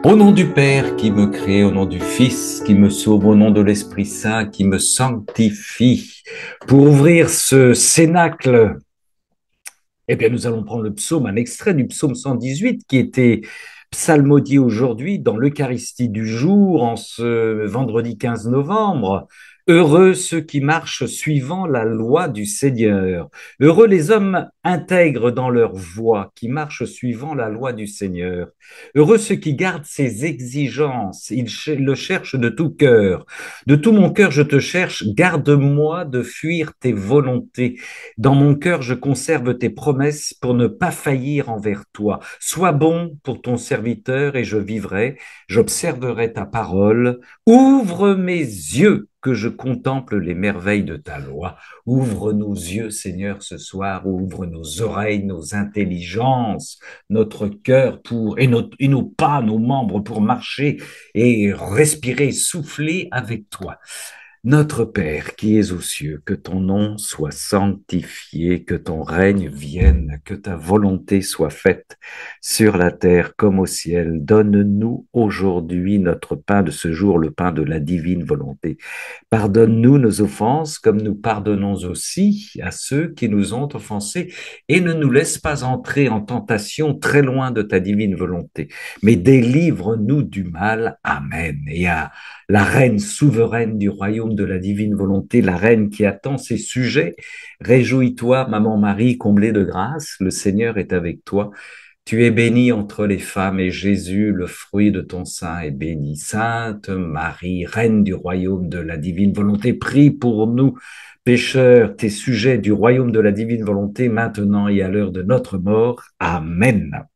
Au nom du Père qui me crée, au nom du Fils qui me sauve, au nom de l'Esprit Saint qui me sanctifie. Pour ouvrir ce cénacle, eh bien, nous allons prendre le psaume, un extrait du psaume 118 qui était psalmodié aujourd'hui dans l'Eucharistie du jour, en ce vendredi 15 novembre. Heureux ceux qui marchent suivant la loi du Seigneur. Heureux les hommes intègres dans leur voie, qui marchent suivant la loi du Seigneur. Heureux ceux qui gardent ses exigences, ils le cherchent de tout cœur. De tout mon cœur je te cherche, garde-moi de fuir tes volontés. Dans mon cœur, je conserve tes promesses pour ne pas faillir envers toi. Sois bon pour ton serviteur et je vivrai, j'observerai ta parole. Ouvre mes yeux que je contemple les merveilles de ta loi. Ouvre nos yeux, Seigneur, ce soir, ouvre nos oreilles, nos intelligences, notre cœur et nos pas, nos membres pour marcher et respirer, souffler avec toi. Notre Père qui es aux cieux, que ton nom soit sanctifié, que ton règne vienne, que ta volonté soit faite sur la terre comme au ciel. Donne-nous aujourd'hui notre pain de ce jour, le pain de la divine volonté. Pardonne-nous nos offenses comme nous pardonnons aussi à ceux qui nous ont offensés et ne nous laisse pas entrer en tentation très loin de ta divine volonté, mais délivre-nous du mal. Amen. Et à la reine souveraine du royaume de la divine volonté, la reine qui attend ses sujets, réjouis-toi, maman Marie, comblée de grâce, le Seigneur est avec toi. Tu es bénie entre les femmes et Jésus, le fruit de ton sein, est béni. Sainte Marie, reine du royaume de la divine volonté, prie pour nous, pécheurs, tes sujets du royaume de la divine volonté, maintenant et à l'heure de notre mort. Amen.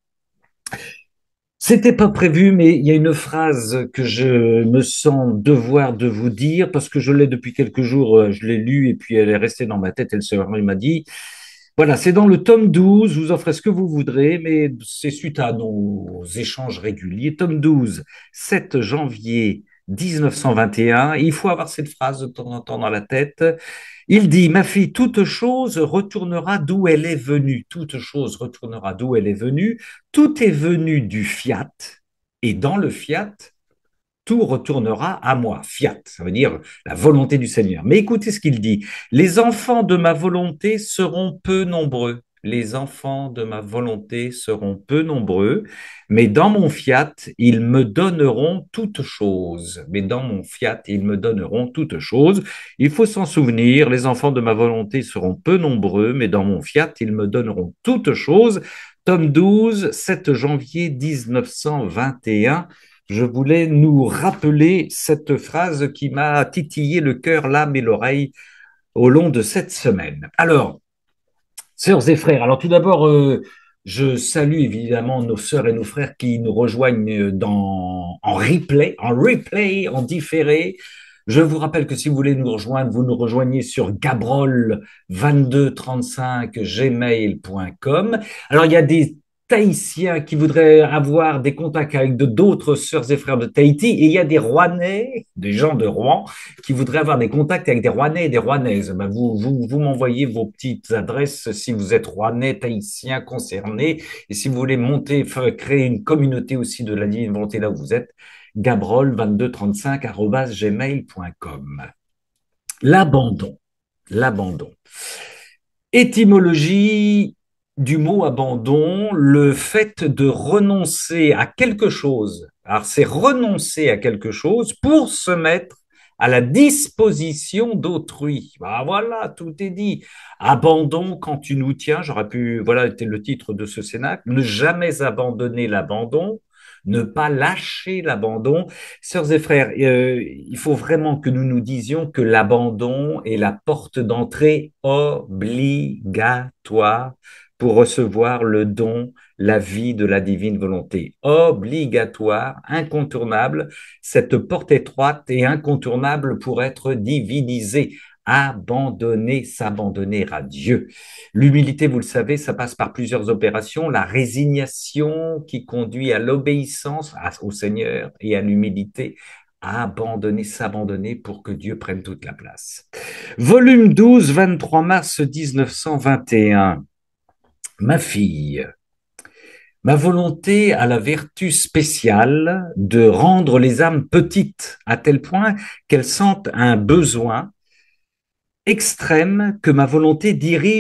C'était pas prévu, mais il y a une phrase que je me sens devoir de vous dire parce que je l'ai depuis quelques jours, je l'ai lue et puis elle est restée dans ma tête. Elle m'a dit, voilà, c'est dans le tome 12, vous en ferez ce que vous voudrez, mais c'est suite à nos échanges réguliers. Tome 12, 7 janvier 1921. Il faut avoir cette phrase de temps en temps dans la tête. Il dit, ma fille, toute chose retournera d'où elle est venue. Toute chose retournera d'où elle est venue. Tout est venu du fiat. Et dans le fiat, tout retournera à moi. Fiat, ça veut dire la volonté du Seigneur. Mais écoutez ce qu'il dit. Les enfants de ma volonté seront peu nombreux. Les enfants de ma volonté seront peu nombreux, mais dans mon fiat, ils me donneront toutes choses. Mais dans mon fiat, ils me donneront toutes choses. Il faut s'en souvenir, les enfants de ma volonté seront peu nombreux, mais dans mon fiat, ils me donneront toutes choses. Tome 12, 7 janvier 1921. Je voulais nous rappeler cette phrase qui m'a titillé le cœur, l'âme et l'oreille au long de cette semaine. Alors, sœurs et frères, alors tout d'abord, je salue évidemment nos sœurs et nos frères qui nous rejoignent en replay, en différé. Je vous rappelle que si vous voulez nous rejoindre, vous nous rejoignez sur gabrol2235gmail.com. Alors, il y a des Tahitiens qui voudraient avoir des contacts avec d'autres sœurs et frères de Tahiti, et il y a des Rouennais, des gens de Rouen, qui voudraient avoir des contacts avec des Rouennais et des Rouennaises. Ben vous m'envoyez vos petites adresses si vous êtes Rouennais, Tahitiens concernés, et si vous voulez monter, créer une communauté aussi de la divine volonté là où vous êtes, gabrol2235@gmail.com. L'abandon. L'abandon. Étymologie du mot abandon, le fait de renoncer à quelque chose. Alors, c'est renoncer à quelque chose pour se mettre à la disposition d'autrui. Ben voilà, tout est dit. Abandon quand tu nous tiens, j'aurais pu, voilà, était le titre de ce cénacle, ne jamais abandonner l'abandon, ne pas lâcher l'abandon. Sœurs et frères, il faut vraiment que nous nous disions que l'abandon est la porte d'entrée obligatoire pour recevoir le don, la vie de la divine volonté. Obligatoire, incontournable, cette porte étroite et incontournable pour être divinisée. Abandonner, s'abandonner à Dieu. L'humilité, vous le savez, ça passe par plusieurs opérations. La résignation qui conduit à l'obéissance au Seigneur et à l'humilité, à abandonner, s'abandonner pour que Dieu prenne toute la place. Volume 12, 23 mars 1921. Ma fille, Ma volonté a la vertu spéciale de rendre les âmes petites à tel point qu'elles sentent un besoin extrême que ma volonté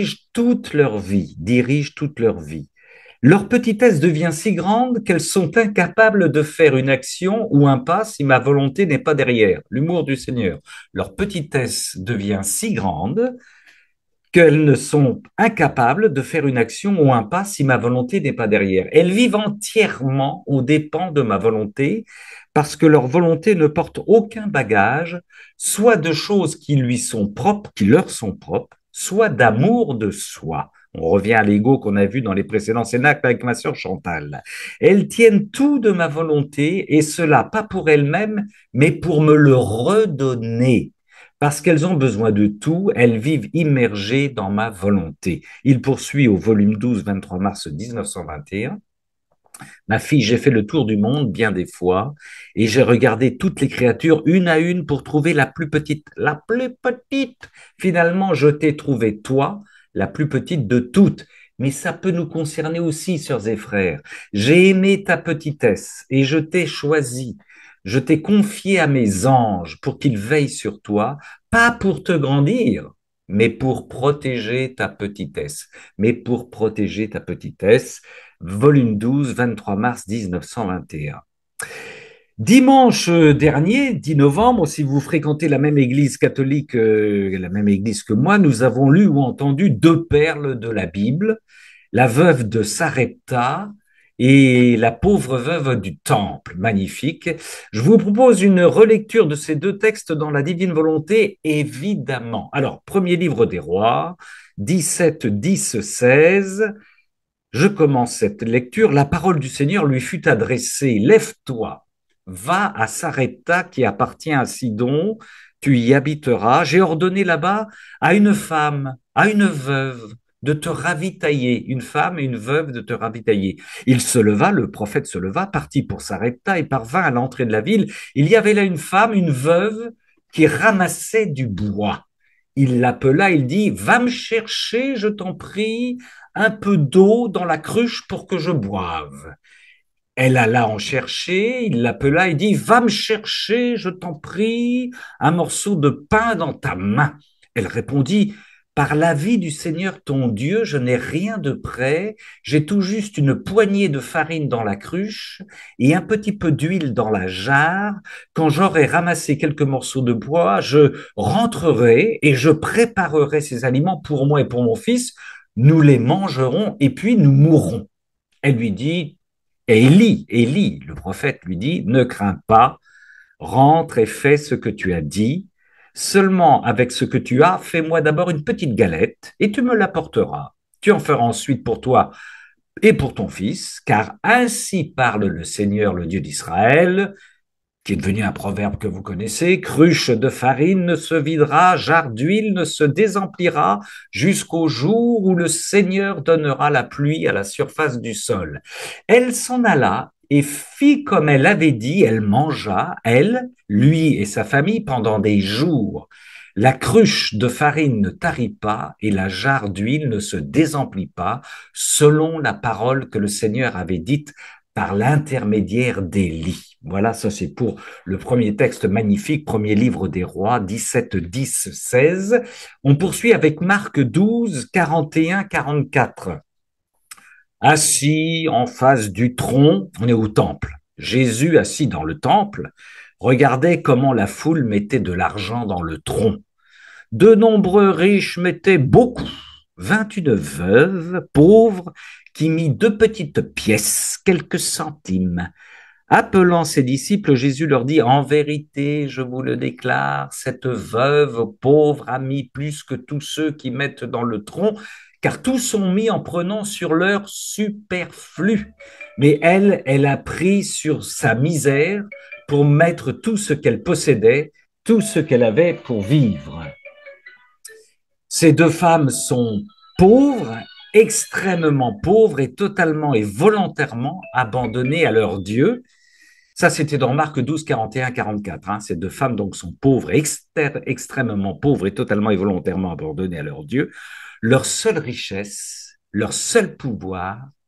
dirige toute leur vie. Leur petitesse devient si grande qu'elles sont incapables de faire une action ou un pas si ma volonté n'est pas derrière. L'humour du Seigneur. Leur petitesse devient si grande qu'elles ne sont incapables de faire une action ou un pas si ma volonté n'est pas derrière. Elles vivent entièrement aux dépens de ma volonté parce que leur volonté ne porte aucun bagage, soit de choses qui lui sont propres, qui leur sont propres, soit d'amour de soi. On revient à l'ego qu'on a vu dans les précédents cénacles avec ma sœur Chantal. Elles tiennent tout de ma volonté et cela pas pour elles-mêmes, mais pour me le redonner. Parce qu'elles ont besoin de tout, elles vivent immergées dans ma volonté. Il poursuit au volume 12, 23 mars 1921. Ma fille, j'ai fait le tour du monde bien des fois et j'ai regardé toutes les créatures une à une pour trouver la plus petite. La plus petite. Finalement, je t'ai trouvé toi, la plus petite de toutes. Mais ça peut nous concerner aussi, sœurs et frères. J'ai aimé ta petitesse et je t'ai choisi. Je t'ai confié à mes anges pour qu'ils veillent sur toi, pas pour te grandir, mais pour protéger ta petitesse. Mais pour protéger ta petitesse, volume 12, 23 mars 1921. Dimanche dernier, 10 novembre, si vous fréquentez la même église catholique, la même église que moi, nous avons lu ou entendu deux perles de la Bible, la veuve de Sarepta et la pauvre veuve du temple. Magnifique. Je vous propose une relecture de ces deux textes dans la divine volonté, évidemment. Alors, premier livre des rois, 17, 10, 16. Je commence cette lecture. La parole du Seigneur lui fut adressée. Lève-toi, va à Sarepta qui appartient à Sidon, tu y habiteras. J'ai ordonné là-bas à une femme, à une veuve, de te ravitailler, une femme et une veuve de te ravitailler. Il se leva, le prophète se leva, partit pour Sarepta et parvint à l'entrée de la ville. Il y avait là une femme, une veuve, qui ramassait du bois. Il l'appela, il dit, va me chercher, je t'en prie, un peu d'eau dans la cruche pour que je boive. Elle alla en chercher, il l'appela et dit, va me chercher, je t'en prie, un morceau de pain dans ta main. Elle répondit, par la vie du Seigneur ton Dieu, je n'ai rien de près, j'ai tout juste une poignée de farine dans la cruche et un petit peu d'huile dans la jarre. Quand j'aurai ramassé quelques morceaux de bois, je rentrerai et je préparerai ces aliments pour moi et pour mon fils. Nous les mangerons et puis nous mourrons. Elle lui dit, et Élie, le prophète lui dit, ne crains pas, rentre et fais ce que tu as dit. Seulement avec ce que tu as, fais-moi d'abord une petite galette et tu me l'apporteras. Tu en feras ensuite pour toi et pour ton fils, car ainsi parle le Seigneur, le Dieu d'Israël, qui est devenu un proverbe que vous connaissez, cruche de farine ne se videra, jarre d'huile ne se désemplira, jusqu'au jour où le Seigneur donnera la pluie à la surface du sol. Elle s'en alla et fit comme elle avait dit, elle mangea, elle, lui et sa famille, pendant des jours. La cruche de farine ne tarit pas et la jarre d'huile ne se désemplit pas, selon la parole que le Seigneur avait dite par l'intermédiaire d'Élie. Voilà, ça c'est pour le premier texte magnifique, premier livre des rois, 17, 10, 16. On poursuit avec Marc 12, 41, 44. Assis en face du tronc, on est au temple. Jésus, assis dans le temple, regardait comment la foule mettait de l'argent dans le tronc. De nombreux riches mettaient beaucoup. 21 veuves, pauvres, qui mit deux petites pièces, quelques centimes. Appelant ses disciples, Jésus leur dit, en vérité, je vous le déclare, cette veuve pauvre a mis plus que tous ceux qui mettent dans le tronc, car tous sont mis en prenant sur leur superflu. Mais elle a pris sur sa misère pour mettre tout ce qu'elle possédait, tout ce qu'elle avait pour vivre. Ces deux femmes sont pauvres, extrêmement pauvres et totalement et volontairement abandonnées à leur Dieu. Ça, c'était dans Marc 12, 41, 44. Hein. Ces deux femmes donc sont pauvres, extrêmement pauvres et totalement et volontairement abandonnées à leur Dieu. Leur seule richesse, leur seul pouvoir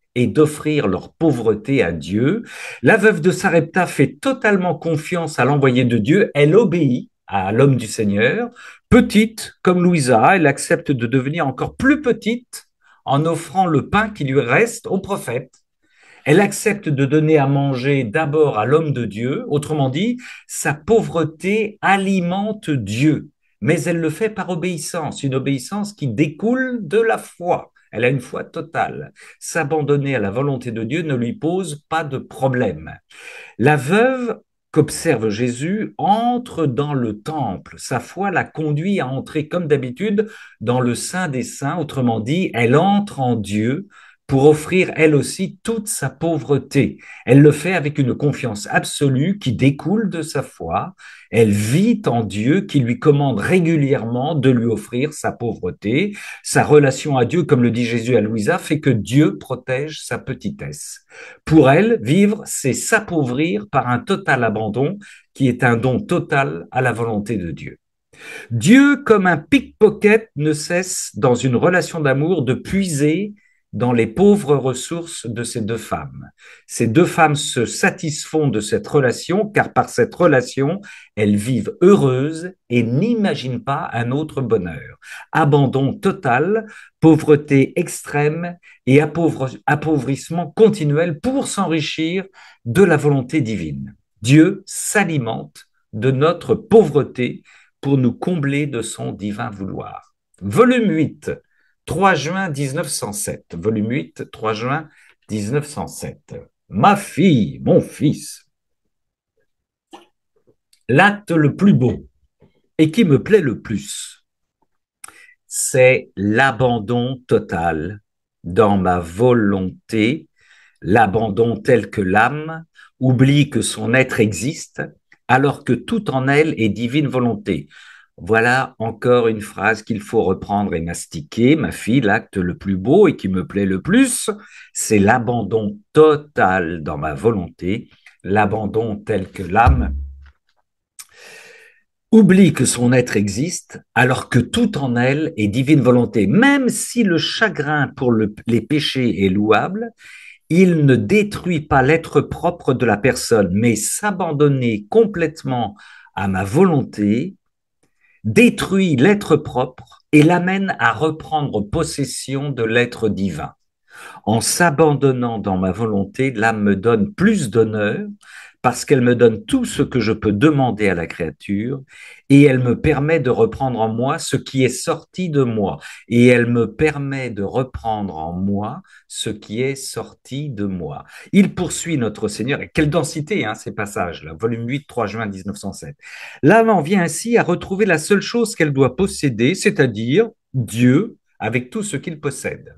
et d'offrir leur pauvreté à Dieu. La veuve de Sarepta fait totalement confiance à l'envoyé de Dieu, elle obéit à l'homme du Seigneur. Petite comme Louisa, elle accepte de devenir encore plus petite en offrant le pain qui lui reste au prophète. Elle accepte de donner à manger d'abord à l'homme de Dieu, autrement dit, sa pauvreté alimente Dieu, mais elle le fait par obéissance, une obéissance qui découle de la foi. Elle a une foi totale. S'abandonner à la volonté de Dieu ne lui pose pas de problème. La veuve qu'observe Jésus entre dans le temple. Sa foi la conduit à entrer comme d'habitude dans le Saint des Saints. Autrement dit, elle entre en Dieu pour offrir elle aussi toute sa pauvreté. Elle le fait avec une confiance absolue qui découle de sa foi. Elle vit en Dieu qui lui commande régulièrement de lui offrir sa pauvreté. Sa relation à Dieu, comme le dit Jésus à Louisa, fait que Dieu protège sa petitesse. Pour elle, vivre, c'est s'appauvrir par un total abandon qui est un don total à la volonté de Dieu. Dieu, comme un pickpocket, ne cesse dans une relation d'amour de puiser dans les pauvres ressources de ces deux femmes. Ces deux femmes se satisfont de cette relation car par cette relation, elles vivent heureuses et n'imaginent pas un autre bonheur. Abandon total, pauvreté extrême et appauvrissement continuel pour s'enrichir de la volonté divine. Dieu s'alimente de notre pauvreté pour nous combler de son divin vouloir. Volume 8, 3 juin 1907. Volume 8, 3 juin 1907. Ma fille, mon fils, l'acte le plus beau et qui me plaît le plus, c'est l'abandon total dans ma volonté, l'abandon tel que l'âme oublie que son être existe alors que tout en elle est divine volonté. Voilà encore une phrase qu'il faut reprendre et mastiquer. Ma fille, l'acte le plus beau et qui me plaît le plus, c'est l'abandon total dans ma volonté, l'abandon tel que l'âme oublie que son être existe alors que tout en elle est divine volonté. Même si le chagrin pour les péchés est louable, il ne détruit pas l'être propre de la personne, mais s'abandonner complètement à ma volonté détruit l'être propre et l'amène à reprendre possession de l'être divin. En s'abandonnant dans ma volonté, l'âme me donne plus d'honneur parce qu'elle me donne tout ce que je peux demander à la créature et elle me permet de reprendre en moi ce qui est sorti de moi et elle me permet de reprendre en moi ce qui est sorti de moi. Il poursuit notre Seigneur, et quelle densité ces passages-là, volume 8, 3 juin 1907. L'âme en vient ainsi à retrouver la seule chose qu'elle doit posséder, c'est-à-dire Dieu avec tout ce qu'il possède.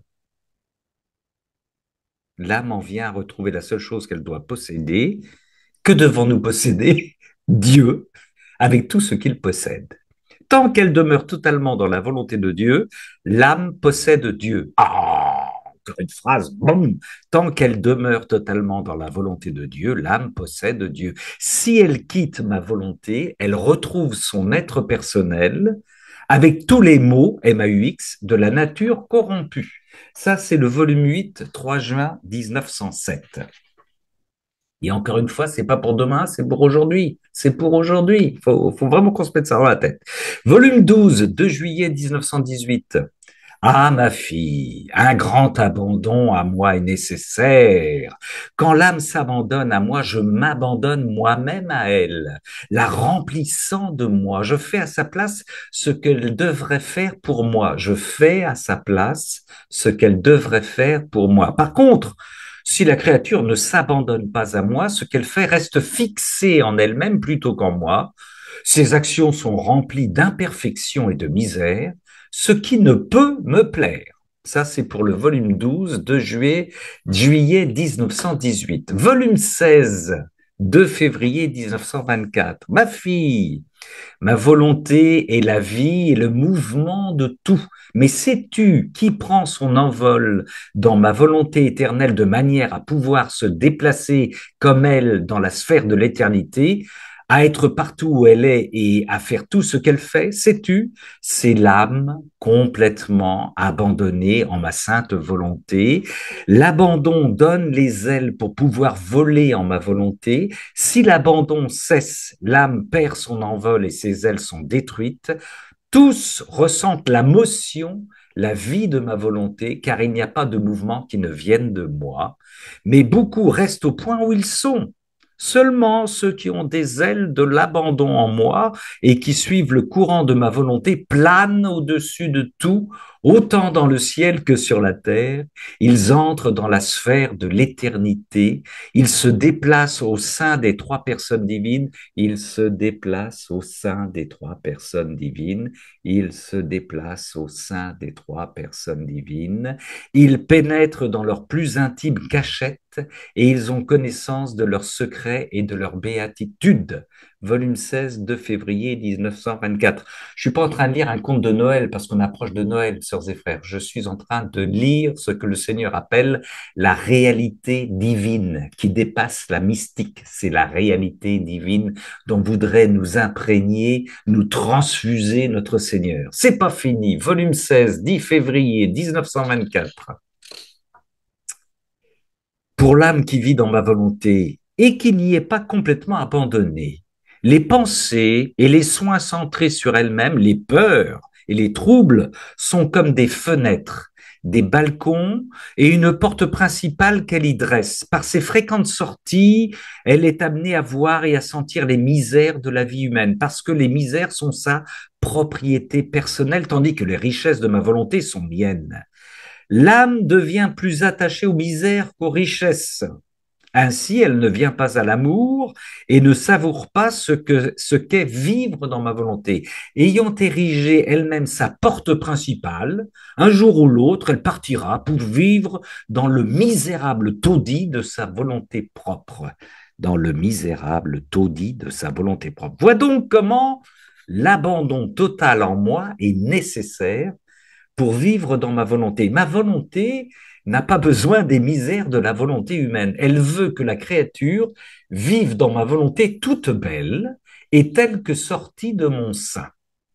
L'âme en vient à retrouver la seule chose qu'elle doit posséder. Que devons-nous posséder? Dieu, avec tout ce qu'il possède. Tant qu'elle demeure totalement dans la volonté de Dieu, l'âme possède Dieu. Ah, encore une phrase, boum. Tant qu'elle demeure totalement dans la volonté de Dieu, l'âme possède Dieu. Si elle quitte ma volonté, elle retrouve son être personnel avec tous les maux, MAUX, de la nature corrompue. Ça, c'est le volume 8, 3 juin 1907. Et encore une fois, c'est pas pour demain, c'est pour aujourd'hui. C'est pour aujourd'hui. Faut vraiment qu'on se mette ça dans la tête. Volume 12, 2 juillet 1918. Ah, ma fille, un grand abandon à moi est nécessaire. Quand l'âme s'abandonne à moi, je m'abandonne moi-même à elle, la remplissant de moi. Je fais à sa place ce qu'elle devrait faire pour moi. Je fais à sa place ce qu'elle devrait faire pour moi. Par contre, si la créature ne s'abandonne pas à moi, ce qu'elle fait reste fixé en elle-même plutôt qu'en moi. Ses actions sont remplies d'imperfection et de misère, ce qui ne peut me plaire. Ça, c'est pour le volume 12 de juillet 1918. Volume 16, 2 février 1924. Ma fille, ma volonté est la vie et le mouvement de tout. Mais sais-tu qui prend son envol dans ma volonté éternelle de manière à pouvoir se déplacer comme elle dans la sphère de l'éternité? à être partout où elle est et à faire tout ce qu'elle fait, sais-tu, c'est l'âme complètement abandonnée en ma sainte volonté. L'abandon donne les ailes pour pouvoir voler en ma volonté. Si l'abandon cesse, l'âme perd son envol et ses ailes sont détruites. Tous ressentent la motion, la vie de ma volonté, car il n'y a pas de mouvement qui ne vienne de moi, mais beaucoup restent au point où ils sont. Seulement ceux qui ont des ailes de l'abandon en moi et qui suivent le courant de ma volonté planent au-dessus de tout, autant dans le ciel que sur la terre. Ils entrent dans la sphère de l'éternité. Ils se déplacent au sein des trois personnes divines. Ils se déplacent au sein des trois personnes divines. Ils se déplacent au sein des trois personnes divines. Ils pénètrent dans leur plus intime cachette et ils ont connaissance de leurs secrets et de leur béatitude. Volume 16 de février 1924. Je suis pas en train de lire un conte de Noël parce qu'on approche de Noël, sœurs et frères. Je suis en train de lire ce que le Seigneur appelle la réalité divine qui dépasse la mystique. C'est la réalité divine dont voudrait nous imprégner, nous transfuser notre Seigneur. C'est pas fini. Volume 16, 10 février 1924. Pour l'âme qui vit dans ma volonté et qui n'y est pas complètement abandonnée, les pensées et les soins centrés sur elle-même, les peurs et les troubles sont comme des fenêtres, des balcons et une porte principale qu'elle y dresse. Par ses fréquentes sorties, elle est amenée à voir et à sentir les misères de la vie humaine, parce que les misères sont sa propriété personnelle, tandis que les richesses de ma volonté sont miennes. L'âme devient plus attachée aux misères qu'aux richesses. Ainsi, elle ne vient pas à l'amour et ne savoure pas ce qu'est vivre dans ma volonté. Ayant érigé elle-même sa porte principale, un jour ou l'autre, elle partira pour vivre dans le misérable taudis de sa volonté propre. Dans le misérable taudis de sa volonté propre. Vois donc comment l'abandon total en moi est nécessaire pour vivre dans ma volonté. Ma volonté n'a pas besoin des misères de la volonté humaine. Elle veut que la créature vive dans ma volonté toute belle et telle que sortie de mon sein.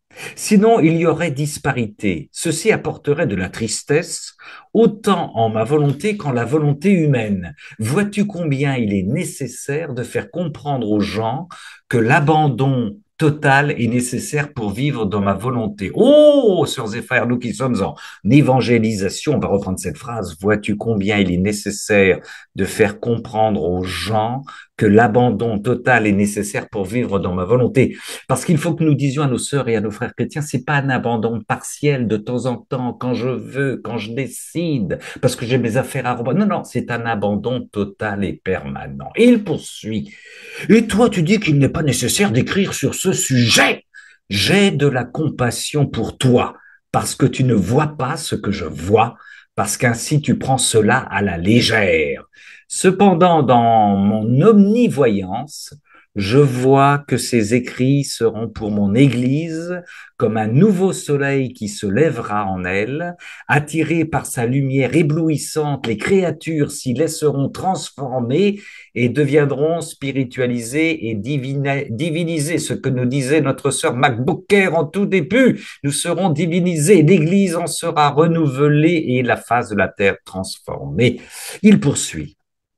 Sinon, il y aurait disparité. Ceci apporterait de la tristesse, autant en ma volonté qu'en la volonté humaine. Vois-tu combien il est nécessaire de faire comprendre aux gens que l'abandon total est nécessaire pour vivre dans ma volonté. Oh, sœurs et frères, nous qui sommes en évangélisation, on va reprendre cette phrase, vois-tu combien il est nécessaire de faire comprendre aux gens que l'abandon total est nécessaire pour vivre dans ma volonté. Parce qu'il faut que nous disions à nos sœurs et à nos frères chrétiens, c'est pas un abandon partiel de temps en temps, quand je veux, quand je décide, parce que j'ai mes affaires à reprendre. Non, non, c'est un abandon total et permanent. Et il poursuit. Et toi, tu dis qu'il n'est pas nécessaire d'écrire sur ce sujet. J'ai de la compassion pour toi, parce que tu ne vois pas ce que je vois, parce qu'ainsi tu prends cela à la légère. Cependant, dans mon omnivoyance, je vois que ces écrits seront pour mon Église comme un nouveau soleil qui se lèvera en elle. Attirées par sa lumière éblouissante, les créatures s'y laisseront transformer et deviendront spiritualisées et divinisées. Ce que nous disait notre sœur MacBooker en tout début, nous serons divinisés, l'Église en sera renouvelée et la face de la terre transformée. Il poursuit.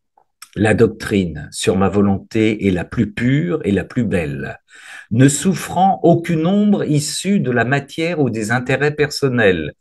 La doctrine sur ma volonté est la plus pure et la plus belle, ne souffrant aucune ombre issue de la matière ou des intérêts personnels,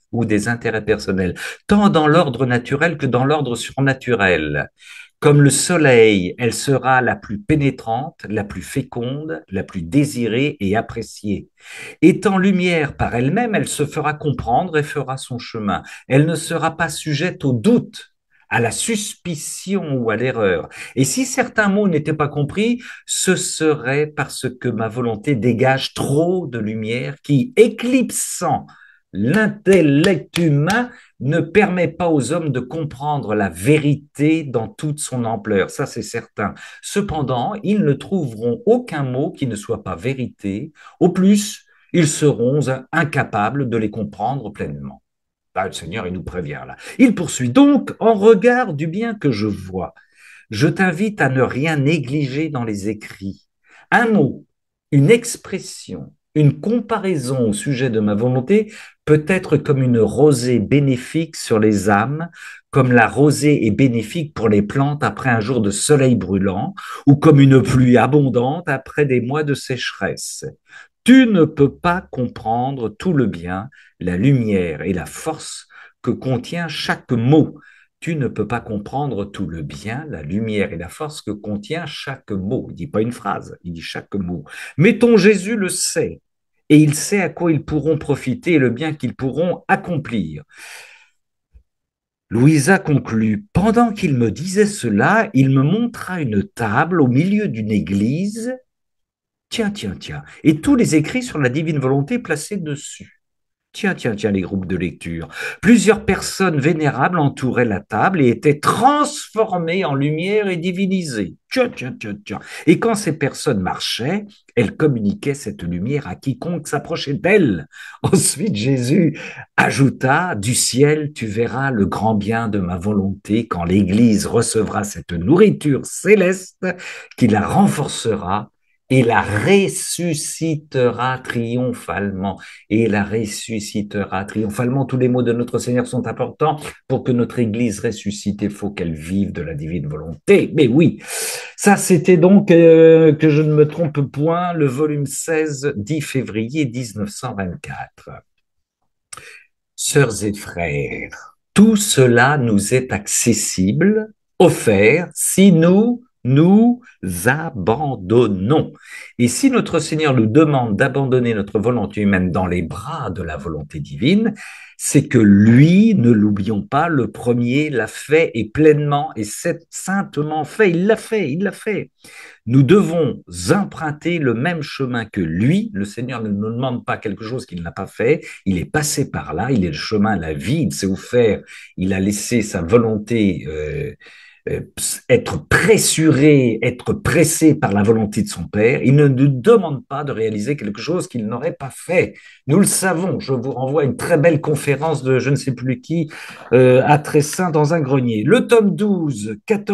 tant dans l'ordre naturel que dans l'ordre surnaturel. Comme le soleil, elle sera la plus pénétrante, la plus féconde, la plus désirée et appréciée. Étant lumière par elle-même, elle se fera comprendre et fera son chemin. Elle ne sera pas sujette au doute, à la suspicion ou à l'erreur. Et si certains mots n'étaient pas compris, ce serait parce que ma volonté dégage trop de lumière qui, éclipsant l'intellect humain, ne permet pas aux hommes de comprendre la vérité dans toute son ampleur. Ça, c'est certain. Cependant, ils ne trouveront aucun mot qui ne soit pas vérité. Au plus, ils seront incapables de les comprendre pleinement. Là, le Seigneur, il nous prévient là. Il poursuit donc, en regard du bien que je vois, je t'invite à ne rien négliger dans les écrits. Un mot, une expression, une comparaison au sujet de ma volonté peut être comme une rosée bénéfique sur les âmes, comme la rosée est bénéfique pour les plantes après un jour de soleil brûlant, ou comme une pluie abondante après des mois de sécheresse. Tu ne peux pas comprendre tout le bien, la lumière et la force que contient chaque mot. Tu ne peux pas comprendre tout le bien, la lumière et la force que contient chaque mot. Il dit pas une phrase, il dit chaque mot. Mais ton Jésus le sait, et il sait à quoi ils pourront profiter et le bien qu'ils pourront accomplir. Louisa conclut, pendant qu'il me disait cela, il me montra une table au milieu d'une église. Tiens, tiens, tiens, et tous les écrits sur la divine volonté placés dessus. Tiens, tiens, tiens, les groupes de lecture. Plusieurs personnes vénérables entouraient la table et étaient transformées en lumière et divinisées. Tiens, tiens, tiens, tiens. Et quand ces personnes marchaient, elles communiquaient cette lumière à quiconque s'approchait d'elles. Ensuite, Jésus ajouta, du ciel, tu verras le grand bien de ma volonté quand l'Église recevra cette nourriture céleste qui la renforcera et la ressuscitera triomphalement et la ressuscitera triomphalement. Tous les mots de notre Seigneur sont importants pour que notre Église ressuscite. Il faut qu'elle vive de la divine volonté. Mais oui, ça c'était donc, que je ne me trompe point, le volume 16, 10 février 1924. Sœurs et frères, tout cela nous est accessible, offert, si nous nous abandonnons. Et si notre Seigneur nous demande d'abandonner notre volonté humaine dans les bras de la volonté divine, c'est que lui, ne l'oublions pas, le premier l'a fait et pleinement et saintement fait. Il l'a fait, il l'a fait. Nous devons emprunter le même chemin que lui. Le Seigneur ne nous demande pas quelque chose qu'il n'a pas fait. Il est passé par là. Il est le chemin, la vie. Il s'est offert. Il a laissé sa volonté euh, être pressuré, être pressé par la volonté de son Père. Il ne nous demande pas de réaliser quelque chose qu'il n'aurait pas fait. Nous le savons. Je vous renvoie à une très belle conférence de je ne sais plus qui, à Tressin dans un grenier. Le tome 12,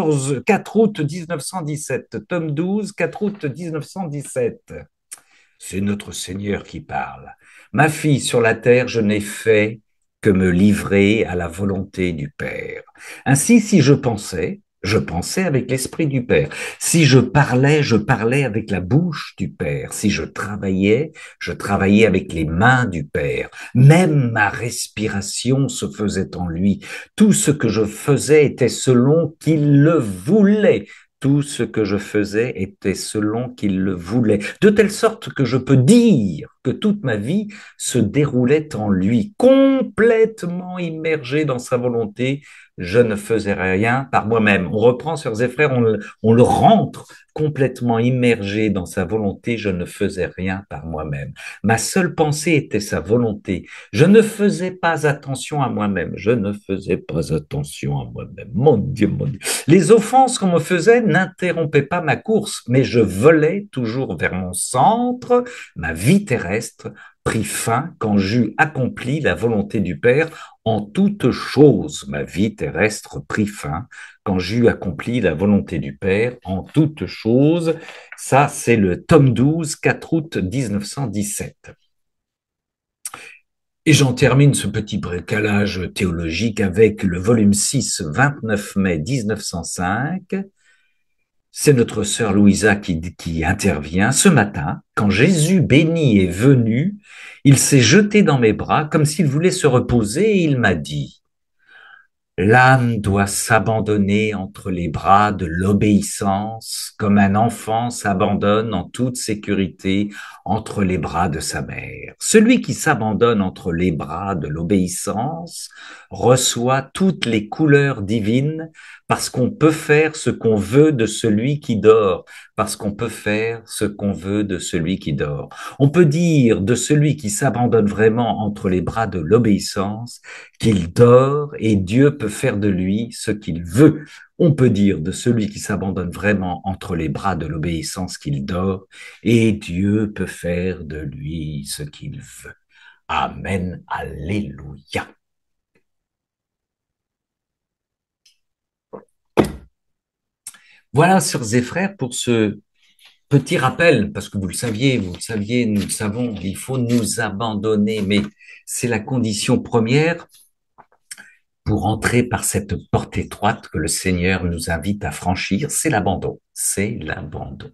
4 août 1917. Tome 12, 4 août 1917. C'est notre Seigneur qui parle. Ma fille, sur la terre, je n'ai fait que me livrer à la volonté du Père. Ainsi, si je pensais avec l'Esprit du Père. Si je parlais avec la bouche du Père. Si je travaillais avec les mains du Père. Même ma respiration se faisait en lui. Tout ce que je faisais était selon qu'il le voulait. Tout ce que je faisais était selon qu'il le voulait, de telle sorte que je peux dire que toute ma vie se déroulait en lui, complètement immergé dans sa volonté. Je ne faisais rien par moi-même. On reprend, sœurs et frères, on le rentre complètement immergé dans sa volonté. Je ne faisais rien par moi-même. Ma seule pensée était sa volonté. Je ne faisais pas attention à moi-même. Je ne faisais pas attention à moi-même. Mon Dieu, mon Dieu. Les offenses qu'on me faisait n'interrompaient pas ma course, mais je volais toujours vers mon centre. Ma vie terrestre prit fin quand j'eus accompli la volonté du Père en toutes choses. Ma vie terrestre prit fin quand j'eus accompli la volonté du Père en toutes choses. Ça, c'est le tome 12, 4 août 1917. Et j'en termine ce petit bricolage théologique avec le volume 6, 29 mai 1905. C'est notre sœur Louisa qui intervient. Ce matin, quand Jésus béni est venu, il s'est jeté dans mes bras comme s'il voulait se reposer et il m'a dit, l'âme doit s'abandonner entre les bras de l'obéissance, comme un enfant s'abandonne en toute sécurité entre les bras de sa mère. Celui qui s'abandonne entre les bras de l'obéissance reçoit toutes les couleurs divines parce qu'on peut faire ce qu'on veut de celui qui dort, parce qu'on peut faire ce qu'on veut de celui qui dort. On peut dire de celui qui s'abandonne vraiment entre les bras de l'obéissance qu'il dort et Dieu peut faire de lui ce qu'il veut. On peut dire de celui qui s'abandonne vraiment entre les bras de l'obéissance qu'il dort et Dieu peut faire de lui ce qu'il veut. Amen, alléluia. Voilà, sœurs et frères, pour ce Petit rappel, parce que vous le saviez, nous le savons, il faut nous abandonner, mais c'est la condition première pour entrer par cette porte étroite que le Seigneur nous invite à franchir, c'est l'abandon. C'est l'abandon.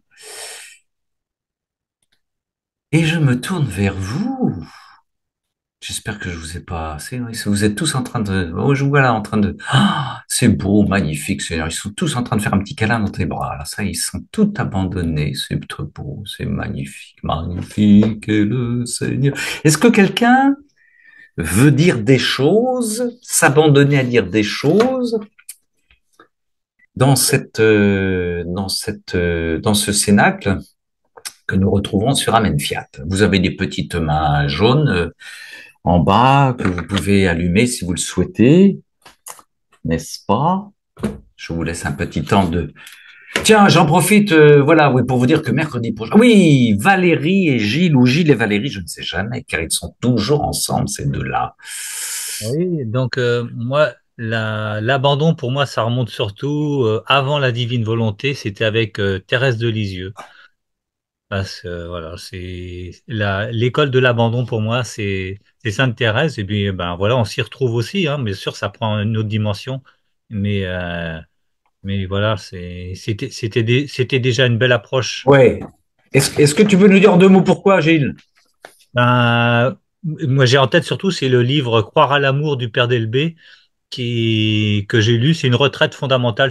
Et je me tourne vers vous. J'espère que je vous ai pas assez. Oui, vous êtes tous en train de. Oh, je vous vois là en train de. Ah, c'est beau, magnifique, Seigneur. Ils sont tous en train de faire un petit câlin dans tes bras. Là, ça, ils sont tous abandonnés. C'est trop beau, c'est magnifique, magnifique est le Seigneur. Est-ce que quelqu'un veut dire des choses, s'abandonner à dire des choses dans ce cénacle que nous retrouvons sur Amen Fiat? Vous avez des petites mains jaunes en bas que vous pouvez allumer si vous le souhaitez, n'est-ce pas? Je vous laisse un petit temps de... Tiens, j'en profite, voilà, oui, pour vous dire que mercredi prochain, oui, Valérie et Gilles, ou Gilles et Valérie, je ne sais jamais, car ils sont toujours ensemble, ces deux-là. Oui, donc moi, l'abandon pour moi, ça remonte surtout avant la divine volonté, c'était avec Thérèse de Lisieux. Parce que voilà, c'est l'école de l'abandon pour moi, c'est Sainte Thérèse. Et puis ben voilà, on s'y retrouve aussi, hein, bien sûr, ça prend une autre dimension, mais mais voilà, c'était déjà une belle approche. Ouais. Est-ce que tu veux nous dire en deux mots pourquoi, Gilles? Ben, moi, j'ai en tête surtout, c'est le livre Croire à l'amour du Père Delbé que j'ai lu. C'est une retraite fondamentale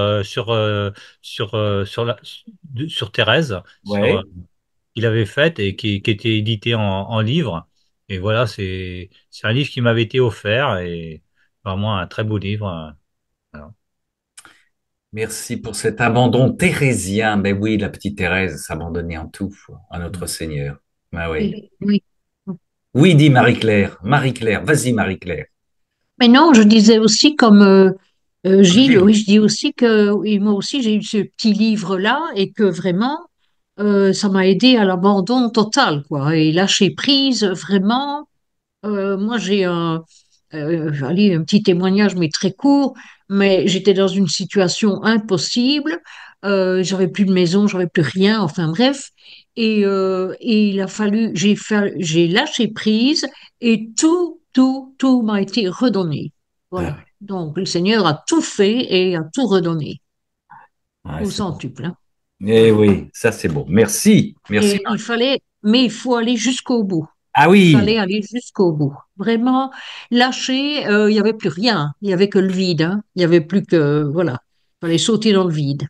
sur Thérèse, Ouais. qu'il avait faite et qui était édité en livre. Et voilà, c'est un livre qui m'avait été offert et vraiment un très beau livre. Voilà. Merci pour cet abandon thérésien. Mais oui, la petite Thérèse s'abandonnait en tout à notre Seigneur. Ah oui. Oui, oui. Oui, dit Marie-Claire. Marie-Claire, vas-y, Marie-Claire. Mais non, je disais aussi comme Comme Gilles, Gilles. oui, je dis aussi que oui, moi aussi j'ai eu ce petit livre-là et que vraiment ça m'a aidé à l'abandon total, quoi, et lâcher prise vraiment. Moi j'ai allez, un petit témoignage, mais très court, mais j'étais dans une situation impossible. J'avais plus de maison, j'avais plus rien, enfin bref. Et il a fallu, j'ai lâché prise et tout m'a été redonné. Ah Voilà. oui. Donc, le Seigneur a tout fait et a tout redonné Ouais, au c'est bon. centuple, hein. Eh oui, ça c'est beau. Merci. Merci, Et Marie. mais il faut aller jusqu'au bout. Ah Il oui. fallait aller jusqu'au bout. Vraiment, lâcher, il n'y avait plus rien. Il n'y avait que le vide, hein. Il n'y avait plus que, voilà. Il fallait sauter dans le vide.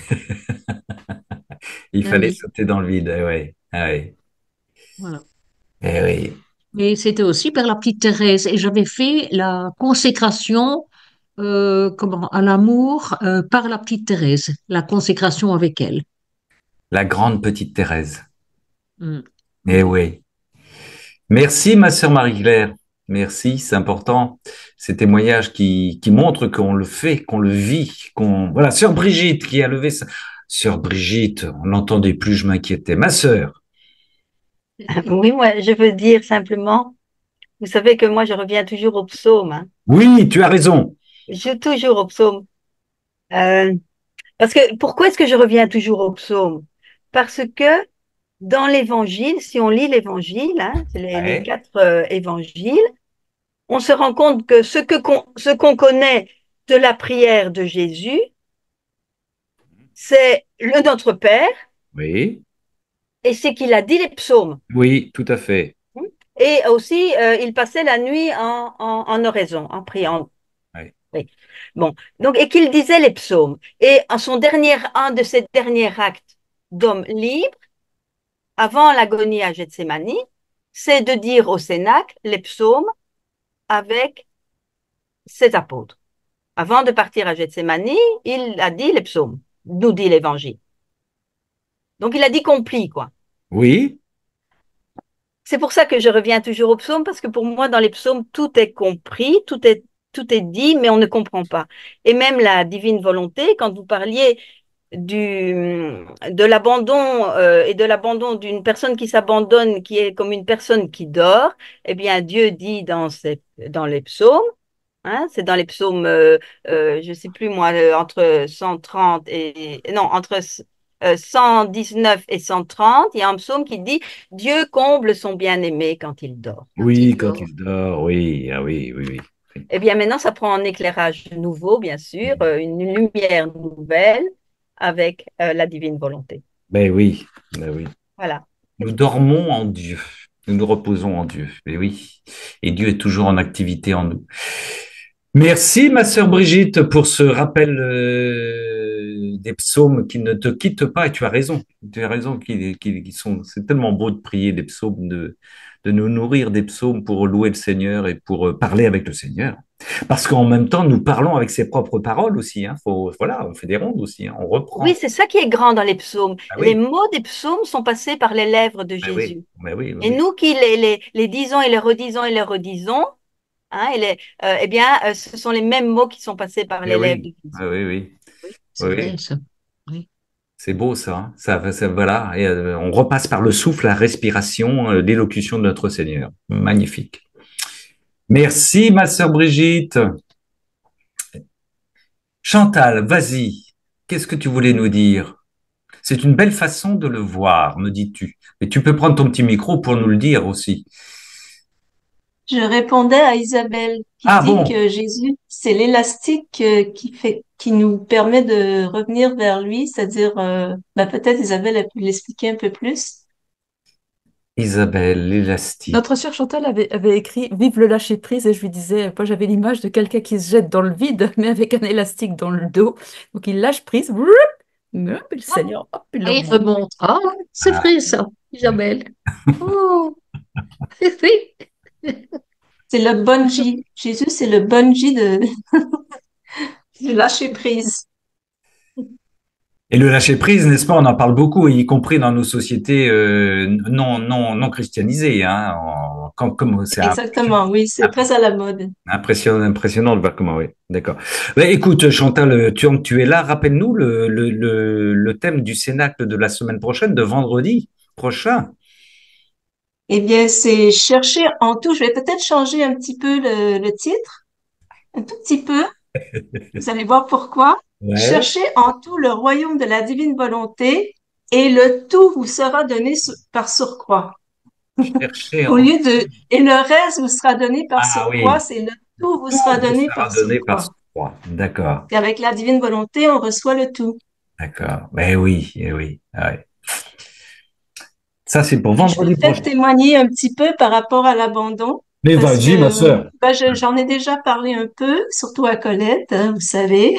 Il Ah fallait oui, sauter dans le vide. Eh oui. Ah oui. voilà. Eh oui. Et c'était aussi par la petite Thérèse. Et j'avais fait la consécration, comment, à l'amour, par la petite Thérèse. La consécration avec elle. La grande petite Thérèse. Mm. Eh Voilà. oui. Merci, ma sœur Marie-Claire. Merci, c'est important. Ces témoignages qui montrent qu'on le fait, qu'on le vit, qu'on... Voilà, sœur Brigitte qui a levé sa... Sœur Brigitte, on n'entendait plus, je m'inquiétais. Ma sœur. Oui, moi, je veux dire simplement, vous savez que moi, je reviens toujours au psaume, hein. Oui, tu as raison. Je toujours au psaume. Euh, Parce que, pourquoi est-ce que je reviens toujours au psaume? Parce que dans l'évangile, si on lit l'évangile, hein, c'est les Ouais. quatre évangiles, on se rend compte que ce qu'on connaît de la prière de Jésus, c'est le Notre Père Oui. et c'est qu'il a dit les psaumes. Oui, tout à fait. Et aussi, il passait la nuit en oraison, en priant. Ouais. Oui. Bon, donc, et qu'il disait les psaumes. Et en un de ses derniers actes d'homme libre, avant l'agonie à Gethsémani, c'est de dire au Cénacle les psaumes avec ses apôtres. Avant de partir à Gethsémani, il a dit les psaumes, nous dit l'Évangile. Donc, il a dit compris, quoi. Oui. C'est pour ça que je reviens toujours aux psaumes, parce que pour moi, dans les psaumes, tout est compris, tout est dit, mais on ne comprend pas. Et même la divine volonté, quand vous parliez de l'abandon et de l'abandon d'une personne qui s'abandonne, qui est comme une personne qui dort, eh bien, Dieu dit dans les psaumes, hein, c'est dans les psaumes, je ne sais plus moi, entre 130 et... Non, entre 119 et 130, il y a un psaume qui dit Dieu comble son bien-aimé quand il dort. Quand Oui, il quand dort. il dort, oui, ah oui, oui, oui. Eh bien, maintenant, ça prend un éclairage nouveau, bien sûr, une lumière nouvelle avec la divine volonté. Ben oui, ben oui. Voilà. Nous dormons en Dieu. Nous nous reposons en Dieu. Et oui. Et Dieu est toujours en activité en nous. Merci, ma sœur Brigitte, pour ce rappel des psaumes qui ne te quittent pas. Et tu as raison. Tu as raison qu'ils sont. C'est tellement beau de prier des psaumes, de nous nourrir des psaumes pour louer le Seigneur et pour parler avec le Seigneur. Parce qu'en même temps, nous parlons avec ses propres paroles aussi. Hein. Voilà, on fait des rondes aussi. Hein. On Oui, reprend. c'est ça qui est grand dans les psaumes. Ah Les oui, mots des psaumes sont passés par les lèvres de ben oui, Jésus. ben oui, Et oui. nous qui les disons et les redisons et les redisons, hein, eh bien, ce sont les mêmes mots qui sont passés par Eh les lèvres de oui, Jésus. ah oui, oui, Oui. C'est oui, vrai, oui. ça. Oui. C'est beau ça, hein. Voilà, et, on repasse par le souffle, la respiration, l'élocution de notre Seigneur. Magnifique. Merci, ma sœur Brigitte. Chantal, vas-y. Qu'est-ce que tu voulais nous dire? C'est une belle façon de le voir, me dis-tu. Mais tu peux prendre ton petit micro pour nous le dire aussi. Je répondais à Isabelle qui Ah dit bon, que Jésus, c'est l'élastique qui nous permet de revenir vers lui, c'est-à-dire, peut-être Isabelle a pu l'expliquer un peu plus. Isabelle, l'élastique. Notre sœur Chantal avait écrit Vive le lâcher prise et je lui disais, moi j'avais l'image de quelqu'un qui se jette dans le vide mais avec un élastique dans le dos. Donc il lâche prise, hop, et le Seigneur, hop, il le Et il remonte. remonte. Ah, c'est Ah, vrai, ça, Isabelle. Oh, oui. C'est le bungee. Jésus, c'est le bungee du lâcher prise. et le lâcher prise, n'est-ce pas? On en parle beaucoup, y compris dans nos sociétés non christianisées. Hein, comme c'est Exactement, oui, c'est très à la mode. impressionnant de voir comment, oui. D'accord. Ben, écoute, Chantal, tu es là. Rappelle-nous le thème du Cénacle de la semaine prochaine, de vendredi prochain. Eh bien, c'est chercher en tout. Je vais peut-être changer un petit peu le titre, un tout petit peu. Vous allez voir pourquoi. Ouais. Cherchez en tout le royaume de la divine volonté et le tout vous sera donné par surcroît. Chercher Au en... lieu de, et le reste vous sera donné par Ah surcroît, oui, c'est le tout vous tout sera vous donné sera par donné par surcroît. ce croix. D'accord, Et avec la divine volonté, on reçoit le tout. d'accord. Ben oui, eh oui. Ah ouais. Ça, c'est pour Et je vais vendredi peut-être prochain. témoigner un petit peu par rapport à l'abandon, Mais parce vas-y, ma que sœur. j'en ai déjà parlé un peu, surtout à Colette, hein, vous savez.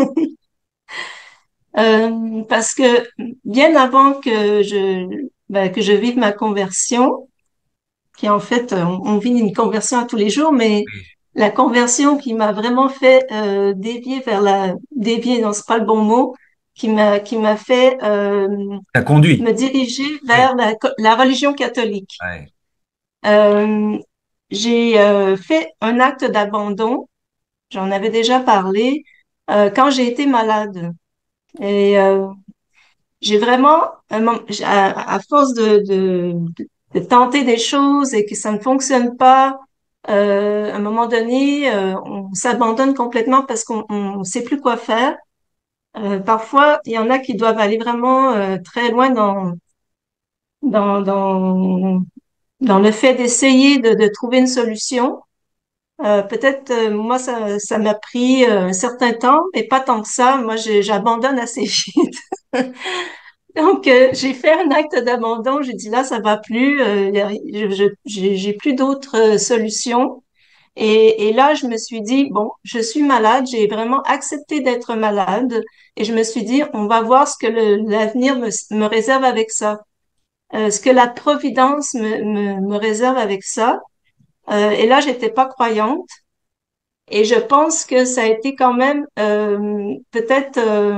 Parce que bien avant que je vive ma conversion, qui en fait, on vit une conversion à tous les jours, mais la conversion qui m'a vraiment fait dévier dévier, non, c'est pas le bon mot, qui m'a fait T'as conduit. me diriger Oui. vers la religion catholique. Ouais. Euh, j'ai fait un acte d'abandon, j'en avais déjà parlé, quand j'ai été malade. Et j'ai vraiment, à force de tenter des choses et que ça ne fonctionne pas, à un moment donné, on s'abandonne complètement parce qu'on on sait plus quoi faire. Parfois, il y en a qui doivent aller vraiment très loin dans, dans, dans le fait d'essayer de trouver une solution. Peut-être, moi, ça m'a pris un certain temps, mais pas tant que ça. Moi, j'abandonne assez vite. Donc, j'ai fait un acte d'abandon. J'ai dit là, ça va plus. J'ai plus d'autres solutions. Et là, je me suis dit bon, je suis malade. J'ai vraiment accepté d'être malade. Et je me suis dit, on va voir ce que l'avenir me réserve avec ça. Ce que la providence me réserve avec ça. Et là, j'étais pas croyante. Et je pense que ça a été quand même peut-être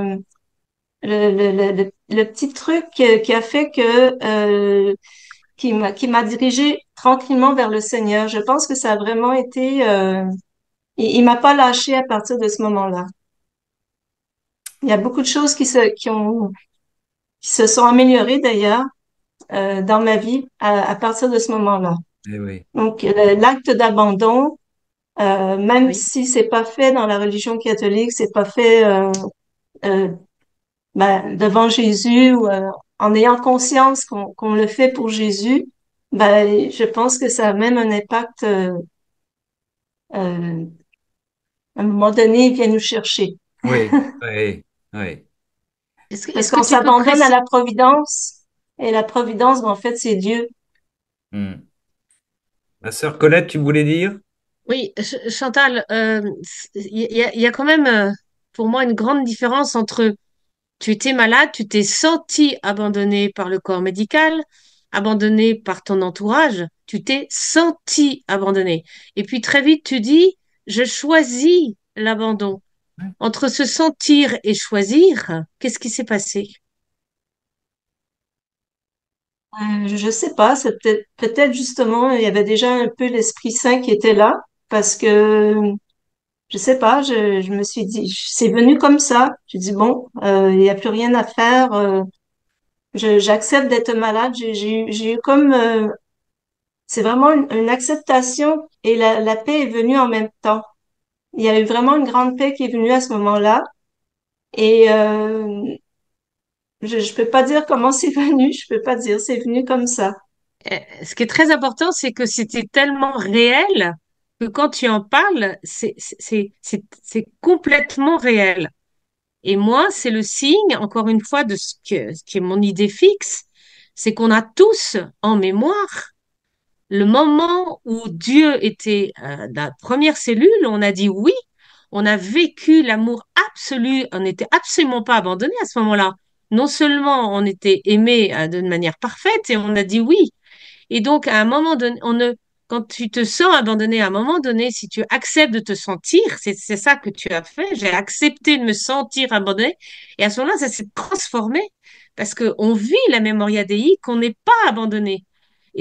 le petit truc qui a fait que qui m'a dirigée tranquillement vers le Seigneur. Je pense que ça a vraiment été il m'a pas lâché à partir de ce moment-là. Il y a beaucoup de choses qui se sont améliorées d'ailleurs dans ma vie à partir de ce moment-là. Eh oui. Donc l'acte d'abandon, même Oui. si c'est pas fait dans la religion catholique, c'est pas fait euh, devant Jésus ou en ayant conscience qu'on le fait pour Jésus, je pense que ça a même un impact. À un moment donné, il vient nous chercher. Oui, oui, oui. Parce Est-ce que qu'on tu peux s'abandonne à préciser? la providence. Et la providence, en fait, c'est Dieu. Hmm. Ma sœur Colette, tu voulais dire? Oui, Chantal, il y a quand même pour moi une grande différence entre tu étais malade, tu t'es senti abandonné par le corps médical, abandonné par ton entourage, tu t'es senti abandonné. Et puis très vite, tu dis, je choisis l'abandon. Entre se sentir et choisir, qu'est-ce qui s'est passé? Je sais pas, c'est peut-être justement, il y avait déjà un peu l'Esprit Saint qui était là, parce que je sais pas, je me suis dit, c'est venu comme ça. Je dis bon, il n'y a plus rien à faire. J'accepte d'être malade. J'ai eu comme, c'est vraiment une acceptation et la paix est venue en même temps. Il y a eu vraiment une grande paix qui est venue à ce moment-là. Et je peux pas dire comment c'est venu. Je peux pas dire, c'est venu comme ça. Ce qui est très important, c'est que c'était tellement réel que quand tu en parles, c'est complètement réel. Et moi, c'est le signe, encore une fois, de ce qui est mon idée fixe, c'est qu'on a tous en mémoire le moment où Dieu était la première cellule, on a dit oui, on a vécu l'amour absolu, on n'était absolument pas abandonné à ce moment-là. Non seulement on était aimé d'une manière parfaite et on a dit oui. Et donc, à un moment donné, quand tu te sens abandonné, à un moment donné, si tu acceptes de te sentir, c'est ça que tu as fait. J'ai accepté de me sentir abandonné. Et à ce moment-là, ça s'est transformé parce qu'on vit la mémoria Dei qu'on n'est pas abandonné. Et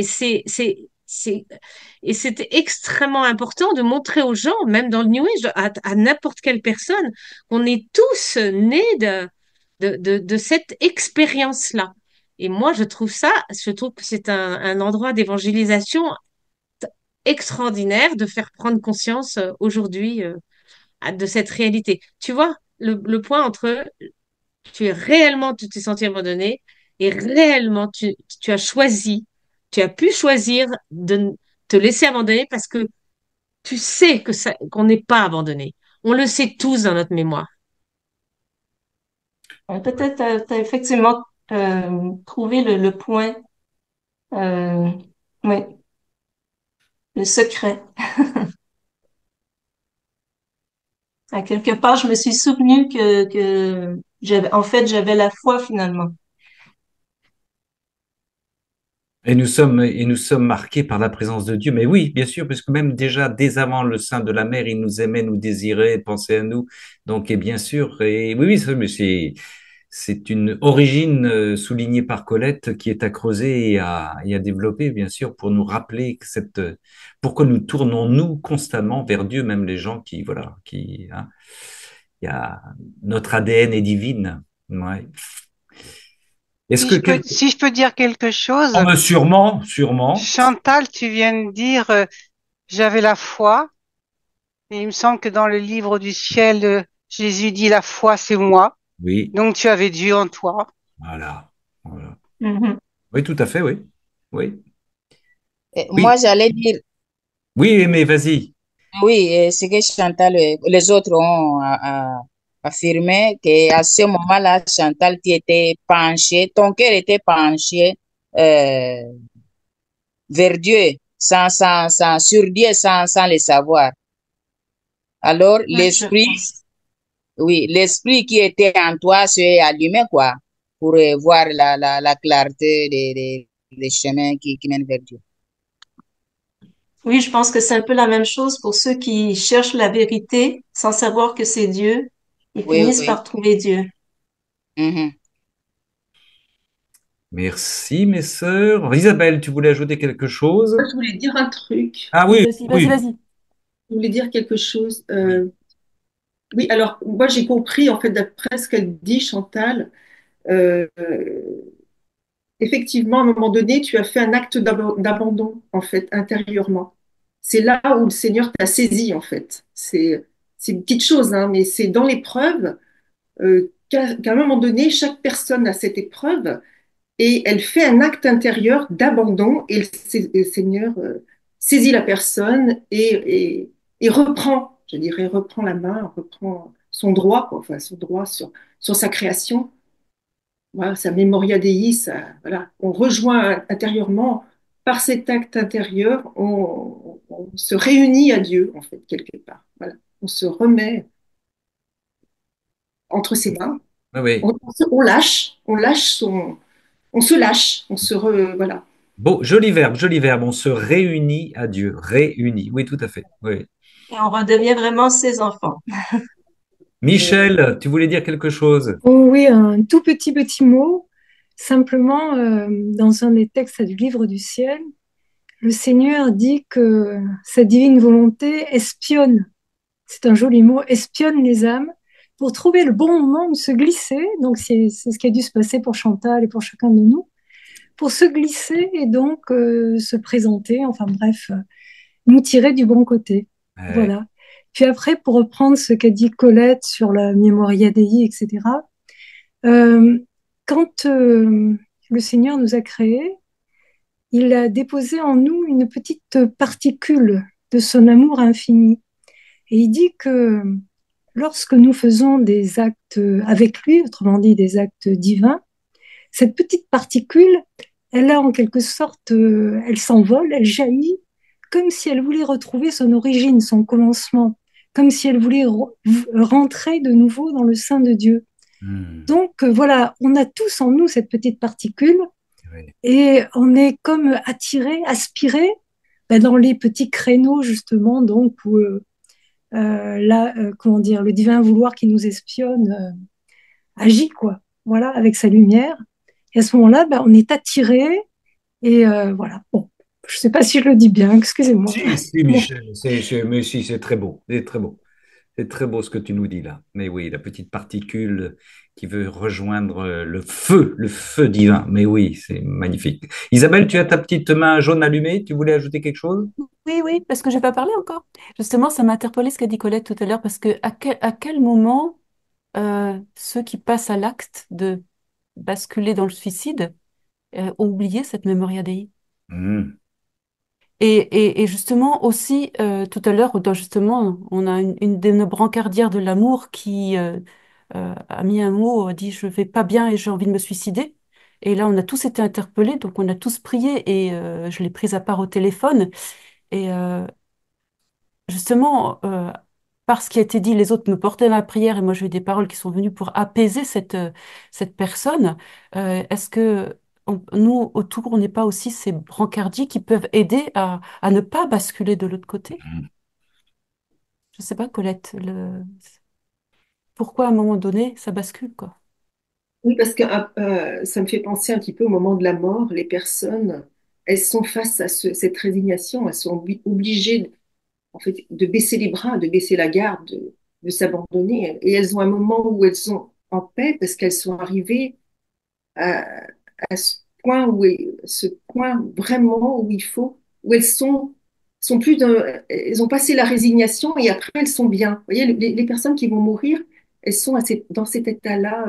et c'était extrêmement important de montrer aux gens, même dans le New Age, à n'importe quelle personne, qu'on est tous nés de cette expérience-là. Et moi, je trouve que c'est un endroit d'évangélisation extraordinaire de faire prendre conscience aujourd'hui de cette réalité. Tu vois, le point entre tu t'es senti abandonné et réellement tu as choisi, tu as pu choisir de te laisser abandonner parce que tu sais qu'on n'est pas abandonné. On le sait tous dans notre mémoire. Peut-être t'as effectivement trouvé le point, euh, oui, le secret. À quelque part, je me suis souvenu que en fait, j'avais la foi finalement. Et nous sommes marqués par la présence de Dieu. Mais oui, bien sûr, parce que même déjà, dès avant le sein de la mer, il nous aimait, nous désirait, pensait à nous. Donc, et bien sûr, et oui, oui, mais c'est une origine soulignée par Colette qui est à creuser et à développer, bien sûr, pour nous rappeler que pourquoi nous tournons, nous, constamment vers Dieu, même les gens qui, voilà, hein, il y a, notre ADN est divine. Ouais. Est-ce que Si je peux dire quelque oh, chose, ben, sûrement, sûrement. Chantal, tu viens de dire j'avais la foi, et il me semble que dans le livre du ciel, Jésus dit la foi, c'est moi. Oui, Donc tu avais Dieu en toi. voilà, voilà. Mhm. Oui, tout à fait, oui. Oui, Moi, oui, j'allais dire, oui, mais vas-y. oui, ce que Chantal, les autres ont affirmé qu'à ce moment-là, Chantal, tu étais penché, ton cœur était penché euh, vers Dieu, sur Dieu, sans le savoir. Alors, Ouais, je pense. oui, l'esprit qui était en toi s'est allumé, quoi, pour voir la clarté des chemins qui mènent vers Dieu. Oui, je pense que c'est un peu la même chose pour ceux qui cherchent la vérité sans savoir que c'est Dieu. Ils Oui, finissent oui. par trouver Dieu. Mhm. Merci, mes sœurs. Isabelle, tu voulais ajouter quelque chose? Je voulais dire un truc. Ah Oui, oui, vas-y, vas-y, oui, vas-y. Je voulais dire quelque chose. oui, Oui, alors moi j'ai compris en fait d'après ce qu'elle dit, Chantal. euh, Effectivement, à un moment donné, tu as fait un acte d'abandon en fait intérieurement. C'est là où le Seigneur t'a saisi en fait. C'est une petite chose, hein, mais c'est dans l'épreuve qu'à un moment donné, chaque personne a cette épreuve et elle fait un acte intérieur d'abandon et le Seigneur saisit la personne et reprend, je dirais, reprend la main, reprend son droit, quoi, enfin son droit sur sa création. Voilà, sa memoria Dei, ça, voilà, on rejoint intérieurement, par cet acte intérieur, on se réunit à Dieu, en fait, quelque part. Voilà. On se remet entre ses mains, Oui, oui. on lâche on se lâche, voilà. Bon, joli verbe. On se réunit à Dieu. Réunit. Oui, tout à fait. Oui. Et on redevient vraiment ses enfants. Michel, tu voulais dire quelque chose? Oh oui, un tout petit mot. Simplement, dans un des textes du livre du ciel, le Seigneur dit que sa divine volonté espionne, c'est un joli mot, espionne les âmes pour trouver le bon moment où se glisser. Donc, c'est ce qui a dû se passer pour Chantal et pour chacun de nous, pour se glisser et donc se présenter, enfin bref, nous tirer du bon côté. Ouais. Voilà. Puis après, pour reprendre ce qu'a dit Colette sur la Memoria Dei, etc., euh, quand le Seigneur nous a créés, il a déposé en nous une petite particule de son amour infini. Et il dit que lorsque nous faisons des actes avec lui, autrement dit des actes divins, cette petite particule, elle a en quelque sorte, elle s'envole, elle jaillit, comme si elle voulait retrouver son origine, son commencement, comme si elle voulait rentrer de nouveau dans le sein de Dieu. Donc voilà, on a tous en nous cette petite particule Oui. et on est comme attiré, aspiré dans les petits créneaux justement, donc où comment dire, le divin vouloir qui nous espionne agit quoi. Voilà, avec sa lumière. Et à ce moment-là, on est attiré et voilà. Bon, je ne sais pas si je le dis bien, excusez-moi. Si, Bon. Michel, mais si, c'est très beau. C'est très beau. C'est très beau ce que tu nous dis là. Mais oui, la petite particule qui veut rejoindre le feu divin. Mais oui, c'est magnifique. Isabelle, tu as ta petite main jaune allumée. Tu voulais ajouter quelque chose? Oui, oui, parce que je n'ai pas parlé encore. Justement, ça m'a interpellé ce qu'a dit Colette tout à l'heure, parce que à quel moment ceux qui passent à l'acte de basculer dans le suicide ont oublié cette Memoria Dei? Mmh. Et justement aussi, tout à l'heure, justement, on a une de nos brancardières de l'amour qui a mis un mot, a dit je vais pas bien et j'ai envie de me suicider. Et là, on a tous été interpellés, donc on a tous prié et je l'ai prise à part au téléphone. Et justement, par ce qui a été dit, les autres me portaient la prière et moi j'ai eu des paroles qui sont venues pour apaiser cette personne. Est-ce que nous, autour, on n'est pas aussi ces brancardiers qui peuvent aider à ne pas basculer de l'autre côté? Je sais pas, Colette, pourquoi à un moment donné, ça bascule, quoi? Oui, parce que ça me fait penser un petit peu au moment de la mort, les personnes, elles sont face à cette résignation, elles sont obligées en fait, de baisser les bras, de baisser la garde, de s'abandonner. Et elles ont un moment où elles sont en paix parce qu'elles sont arrivées à, à ce point vraiment où il faut, où sont plus elles ont passé la résignation et après elles sont bien. Vous voyez, les personnes qui vont mourir, elles sont dans cet état-là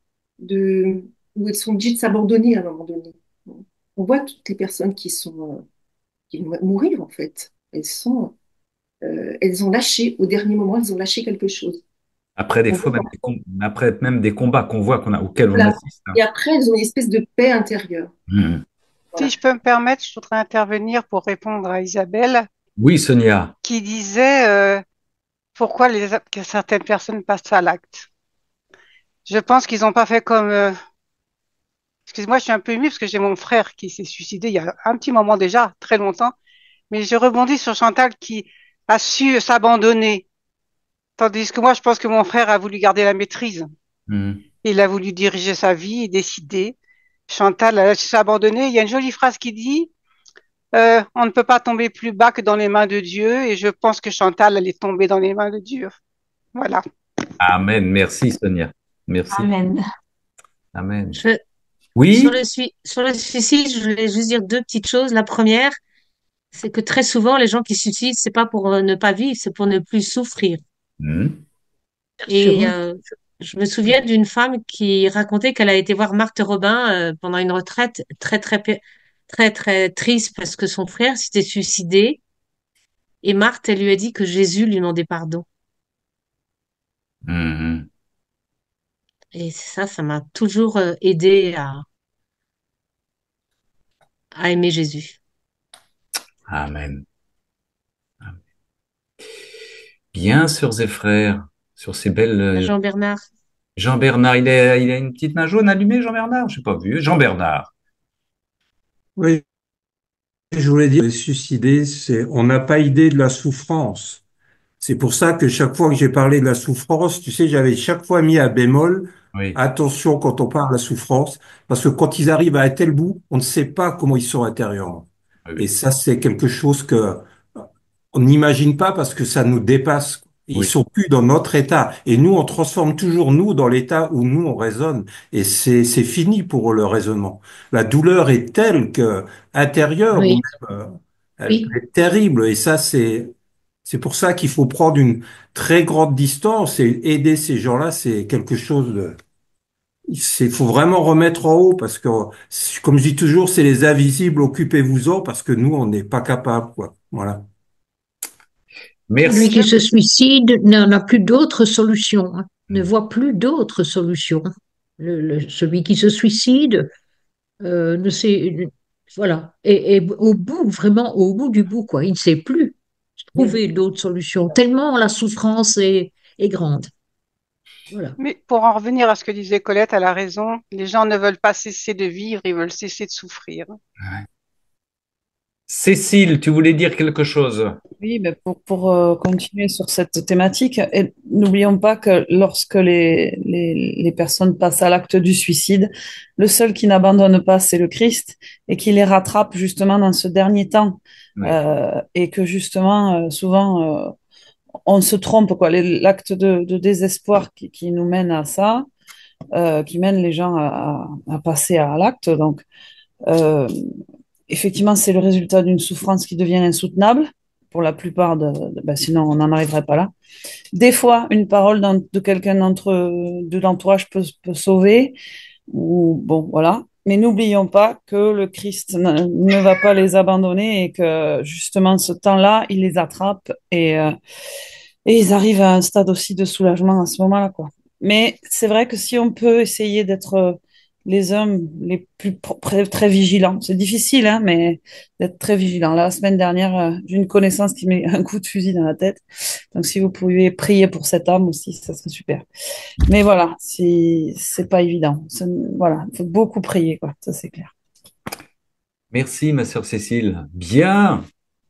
où elles sont obligées de s'abandonner à un moment donné. On voit toutes les personnes qui vont mourir en fait. Elles ont lâché, au dernier moment, elles ont lâché quelque chose. Après, des On fois, voit- après même des combats qu'on voit, auxquels on voilà. assiste. Hein. Et après, elles ont une espèce de paix intérieure. Mmh. Voilà. Si je peux me permettre, je voudrais intervenir pour répondre à Isabelle Oui, Sonia. qui disait pourquoi que certaines personnes passent à l'acte. Je pense qu'ils n'ont pas fait comme... excuse-moi, je suis un peu émue parce que j'ai mon frère qui s'est suicidé il y a un petit moment déjà, très longtemps. Mais je rebondis sur Chantal qui a su s'abandonner. Tandis que moi, je pense que mon frère a voulu garder la maîtrise. Mmh. Il a voulu diriger sa vie et décider. Chantal a su s'abandonner. Il y a une jolie phrase qui dit on ne peut pas tomber plus bas que dans les mains de Dieu. Et je pense que Chantal, elle est tombée dans les mains de Dieu. Voilà. Amen. Merci, Sonia. Merci. Amen. Amen. Sur Oui? sur le suicide, je voulais juste dire deux petites choses. La première, c'est que très souvent, les gens qui se suicident, c'est pas pour ne pas vivre, c'est pour ne plus souffrir. Mmh. Et Sûrement. Je me souviens d'une femme qui racontait qu'elle a été voir Marthe Robin pendant une retraite très triste parce que son frère s'était suicidé. Et Marthe, elle lui a dit que Jésus lui demandait pardon. Mhm. Et ça m'a toujours aidé à aimer Jésus. Amen. Bien, sœurs et frères, sur ces belles... Jean-Bernard. Jean-Bernard, il a une petite main jaune allumée, Jean-Bernard? Je n'ai pas vu. Jean-Bernard. Oui, je voulais dire, les suicidés, on n'a pas idée de la souffrance. C'est pour ça que chaque fois que j'ai parlé de la souffrance, tu sais, j'avais chaque fois mis à bémol, Oui, attention quand on parle de la souffrance, parce que quand ils arrivent à un tel bout, on ne sait pas comment ils sont intérieurement. oui, Et oui. ça, c'est quelque chose que on n'imagine pas parce que ça nous dépasse. Ils Oui, sont plus dans notre état. Et nous, on transforme toujours nous dans l'état où nous, on raisonne. Et c'est fini pour le raisonnement. La douleur est telle que, intérieure, ou Oui, même, elle oui, est terrible. Et ça, c'est pour ça qu'il faut prendre une très grande distance et aider ces gens-là. C'est quelque chose de, faut vraiment remettre en haut parce que, comme je dis toujours, c'est les invisibles, occupez-vous-en parce que nous, on n'est pas capable, quoi. Voilà. celui merci. qui se suicide n'a plus d'autre solution, hein, ne voit plus d'autre solution. Celui qui se suicide ne sait, voilà, et au bout, vraiment au bout du bout, quoi, il ne sait plus trouver d'autres solutions, tellement la souffrance est grande. Voilà. Mais pour en revenir à ce que disait Colette, elle a raison. Les gens ne veulent pas cesser de vivre, ils veulent cesser de souffrir. Cécile, tu voulais dire quelque chose? Oui, mais pour continuer sur cette thématique, et n'oublions pas que lorsque les personnes passent à l'acte du suicide, le seul qui n'abandonne pas, c'est le Christ, et qui les rattrape justement dans ce dernier temps. Oui, Et que justement, souvent, on se trompe, quoi. L'acte de désespoir qui nous mène à ça, qui mène les gens à passer à l'acte. Donc, euh, effectivement, c'est le résultat d'une souffrance qui devient insoutenable pour la plupart ben, sinon on n'en arriverait pas là. Des fois, une parole de quelqu'un de l'entourage peut sauver, ou bon, voilà. Mais n'oublions pas que le Christ ne va pas les abandonner et que justement, ce temps-là, il les attrape et ils arrivent à un stade aussi de soulagement à ce moment-là, quoi. Mais c'est vrai que si on peut essayer d'être les hommes les plus très vigilants, c'est difficile, hein, mais d'être très vigilant. La semaine dernière, j'ai une connaissance qui met un coup de fusil dans la tête. Donc, si vous pouviez prier pour cette âme aussi, ça serait super. Mais voilà, c'est pas évident. Voilà, il faut beaucoup prier, quoi. Ça, c'est clair. merci, ma sœur Cécile. Bien,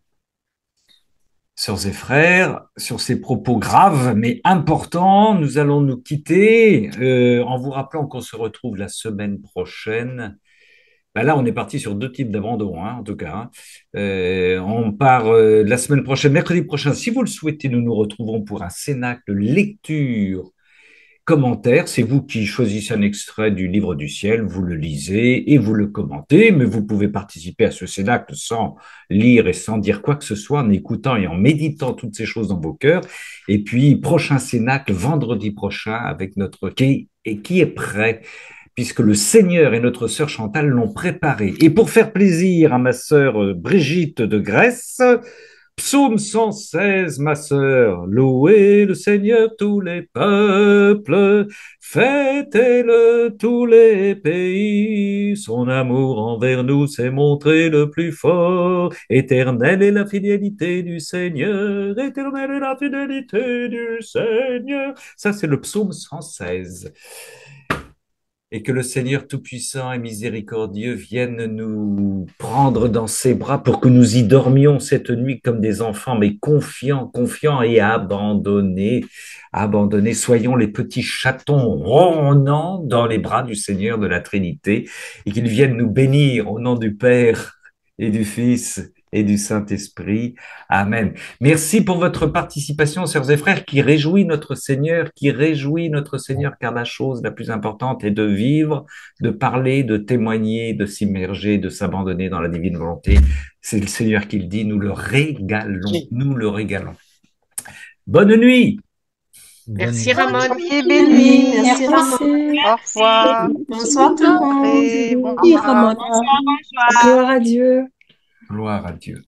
sœurs et frères, sur ces propos graves mais importants, nous allons nous quitter en vous rappelant qu'on se retrouve la semaine prochaine. Ben là, on est parti sur deux types d'abandon, hein, en tout cas. Hein. On part la semaine prochaine, mercredi prochain. Si vous le souhaitez, nous nous retrouvons pour un cénacle lecture commentaire. C'est vous qui choisissez un extrait du livre du ciel, vous le lisez et vous le commentez, mais vous pouvez participer à ce cénacle sans lire et sans dire quoi que ce soit, en écoutant et en méditant toutes ces choses dans vos cœurs. Et puis, prochain cénacle, vendredi prochain, avec notre qui est prêt puisque le Seigneur et notre sœur Chantal l'ont préparé. Et pour faire plaisir à ma sœur Brigitte de Grèce, Psaume 116, ma sœur, louez le Seigneur tous les peuples, fêtez-le tous les pays, son amour envers nous s'est montré le plus fort, éternelle est la fidélité du Seigneur, éternelle est la fidélité du Seigneur. Ça, c'est le psaume 116. Et que le Seigneur Tout-Puissant et Miséricordieux vienne nous prendre dans ses bras pour que nous y dormions cette nuit comme des enfants, mais confiants, confiants et abandonnés, abandonnés. Soyons les petits chatons ronronnants dans les bras du Seigneur de la Trinité et qu'il vienne nous bénir au nom du Père et du Fils et du Saint-Esprit. Amen. Merci pour votre participation, sœurs et frères, qui réjouit notre Seigneur, car la chose la plus importante est de vivre, de parler, de témoigner, de s'immerger, de s'abandonner dans la divine volonté. C'est le Seigneur qui le dit, nous le régalons, nous le régalons. Bonne nuit! Merci Bonne Ramon. Soyez Oui, bénis. merci Ramon. Au revoir. Bonsoir tout le monde. Et Oui, bonsoir. Ramon. Gloire à Dieu. Gloire à Dieu.